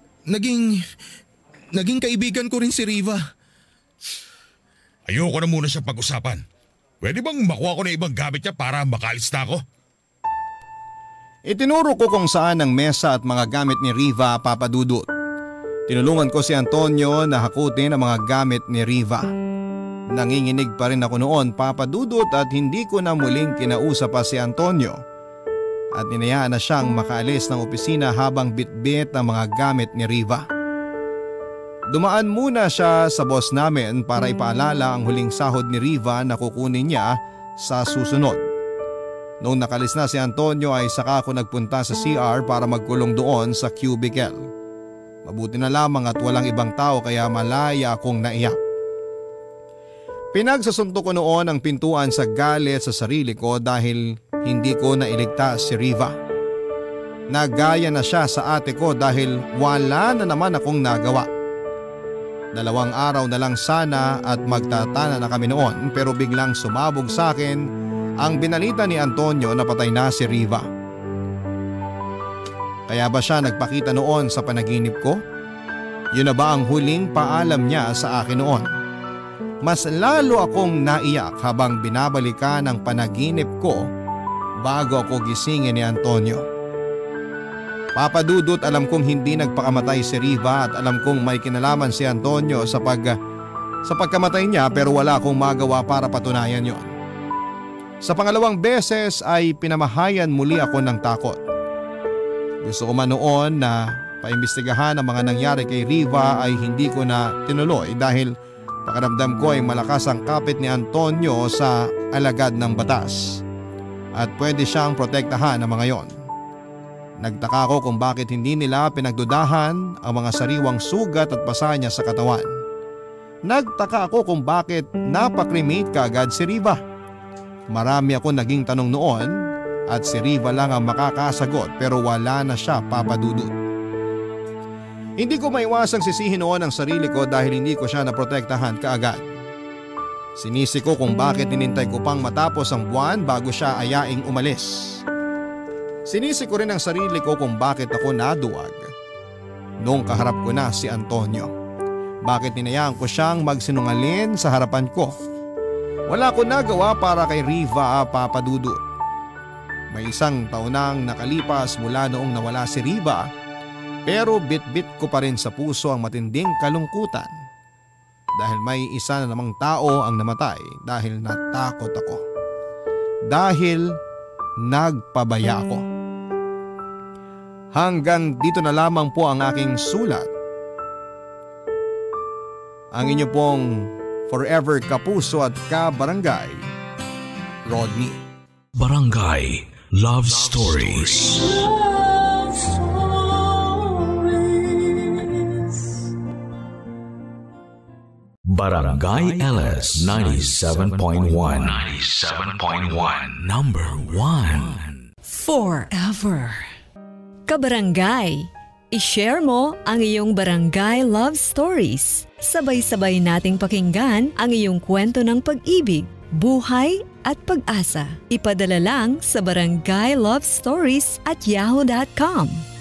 naging kaibigan ko rin si Riva. Ayoko na muna siyang pag-usapan. Pwede bang makuha ko na ibang gamit niya para makaalis na ako? Itinuro ko kung saan ang mesa at mga gamit ni Riva, Papa Dudut. Tinulungan ko si Antonio na hakutin ang mga gamit ni Riva. Nanginginig pa rin ako noon, Papa Dudut, at hindi ko na muling kinausap pa si Antonio. At ninayaan na siyang makaalis ng opisina habang bitbit ang mga gamit ni Riva. Dumaan muna siya sa boss namin para ipaalala ang huling sahod ni Riva na kukunin niya sa susunod. Noong nakalis na si Antonio ay saka ako nagpunta sa CR para magkulong doon sa cubicle. Mabuti na lamang at walang ibang tao kaya malaya akong naiyak. Pinagsasunto ko noon ang pintuan sa galit sa sarili ko dahil hindi ko nailigtas si Riva. Nagaya na siya sa ate ko dahil wala na naman akong nagawa. 2 araw na lang sana at magtatana na kami noon pero biglang sumabog sa akin ang binalita ni Antonio na patay na si Riva. Kaya ba siya nagpakita noon sa panaginip ko? Yun na ba ang huling paalam niya sa akin noon? Mas lalo akong naiyak habang binabalikan ang panaginip ko bago ako gisingin ni Antonio. Papa Dudut, alam kong hindi nagpakamatay si Riva at alam kong may kinalaman si Antonio sa pagkamatay niya pero wala akong magawa para patunayan yon. Sa pangalawang beses ay pinamahayan muli ako ng takot. Gusto ko man noon na paimbestigahan ang mga nangyari kay Riva ay hindi ko na tinuloy dahil pakiramdam ko ay malakas ang kapit ni Antonio sa alagad ng batas at pwede siyang protektahan ng mga yon. Nagtaka ko kung bakit hindi nila pinagdudahan ang mga sariwang sugat at pasa niya sa katawan. Nagtaka ako kung bakit napakremate kaagad si Riva. Marami ako naging tanong noon at si Riva lang ang makakasagot pero wala na siya, Papa Dudut. Hindi ko maiwasang sisihin noon ang sarili ko dahil hindi ko siya naprotektahan kaagad. Sinisi ko kung bakit hinintay ko pang matapos ang buwan bago siya ayaing umalis. Sinisi ko rin ang sarili ko kung bakit ako naduwag noong kaharap ko na si Antonio. Bakit ninayaan ko siyang magsinungaling sa harapan ko? Wala ko nagawa para kay Riva, Papa Dudut. May 1 taon nang nakalipas mula noong nawala si Riva pero bit-bit ko pa rin sa puso ang matinding kalungkutan dahil may isa na namang tao ang namatay dahil natakot ako. Dahil nagpabaya ako. Hanggang dito na lamang po ang aking sulat. Ang inyo pong forever kapuso at kabarangay, Rodney. Barangay Love Stories. Love Stories. Barangay LS 97.1. 97.1. Number 1. Forever. Kabarangay, i-share mo ang iyong barangay love stories. Sabay-sabay nating pakinggan ang iyong kwento ng pag-ibig, buhay at pag-asa. Ipadala lang sa barangaylovestories@yahoo.com.